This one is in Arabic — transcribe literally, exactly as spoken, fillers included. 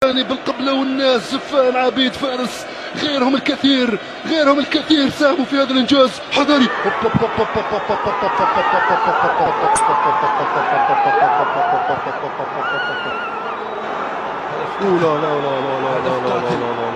بالقبلة والناس زفان عبيد فارس غيرهم الكثير غيرهم الكثير ساهموا في هذا الانجاز. حضري لا لا لا لا لا لا لا لا لا